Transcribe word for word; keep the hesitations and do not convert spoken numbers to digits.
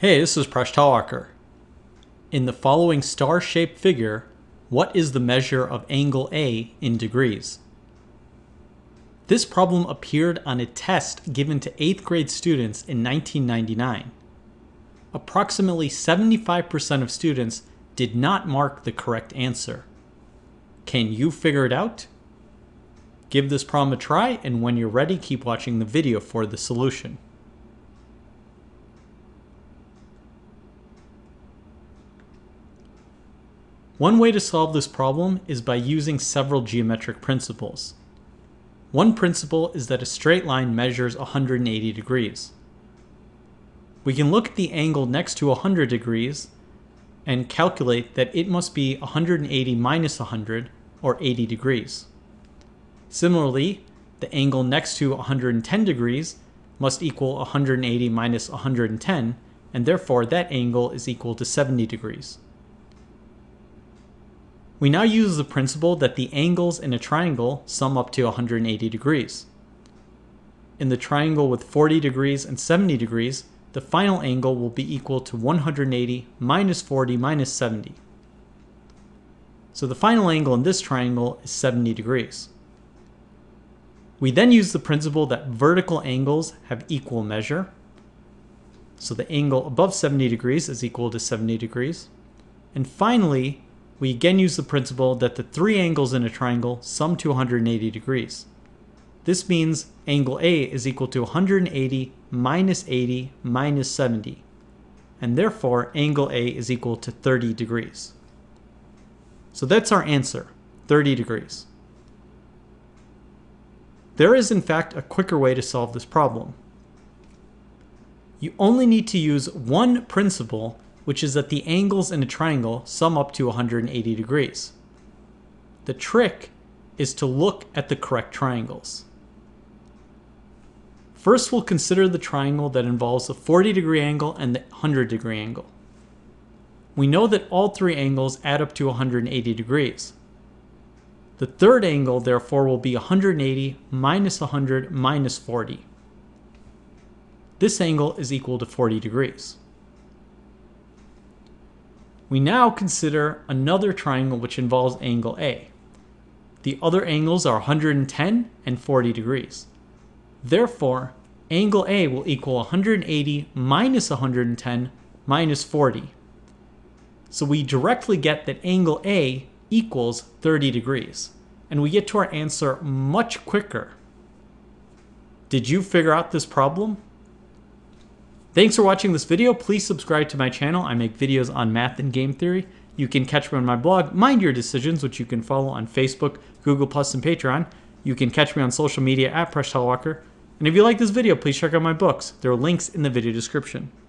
Hey, this is Presh Talwalkar. In the following star-shaped figure, what is the measure of angle A in degrees? This problem appeared on a test given to eighth grade students in nineteen ninety-nine. Approximately seventy-five percent of students did not mark the correct answer. Can you figure it out? Give this problem a try, and when you're ready, keep watching the video for the solution. One way to solve this problem is by using several geometric principles. One principle is that a straight line measures one hundred eighty degrees. We can look at the angle next to one hundred degrees and calculate that it must be one hundred eighty minus one hundred, or eighty degrees. Similarly, the angle next to one hundred ten degrees must equal one hundred eighty minus one hundred ten, and therefore that angle is equal to seventy degrees. We now use the principle that the angles in a triangle sum up to one hundred eighty degrees. In the triangle with forty degrees and seventy degrees, the final angle will be equal to one hundred eighty minus forty minus seventy. So the final angle in this triangle is seventy degrees. We then use the principle that vertical angles have equal measure. So the angle above seventy degrees is equal to seventy degrees. And finally, we again use the principle that the three angles in a triangle sum to one hundred eighty degrees. This means angle A is equal to one hundred eighty minus eighty minus seventy, and therefore angle A is equal to thirty degrees. So that's our answer, thirty degrees. There is in fact a quicker way to solve this problem. You only need to use one principle, which is that the angles in a triangle sum up to one hundred eighty degrees. The trick is to look at the correct triangles. First, we'll consider the triangle that involves the forty degree angle and the one hundred degree angle. We know that all three angles add up to one hundred eighty degrees. The third angle, therefore, will be one hundred eighty minus one hundred minus forty. This angle is equal to forty degrees. We now consider another triangle which involves angle A. The other angles are one hundred ten and forty degrees. Therefore, angle A will equal one hundred eighty minus one hundred ten minus forty. So we directly get that angle A equals thirty degrees, and we get to our answer much quicker. Did you figure out this problem? Thanks for watching this video. Please subscribe to my channel. I make videos on math and game theory. You can catch me on my blog, Mind Your Decisions, which you can follow on Facebook, Google Plus, and Patreon. You can catch me on social media at Presh Talwalkar. And if you like this video, please check out my books. There are links in the video description.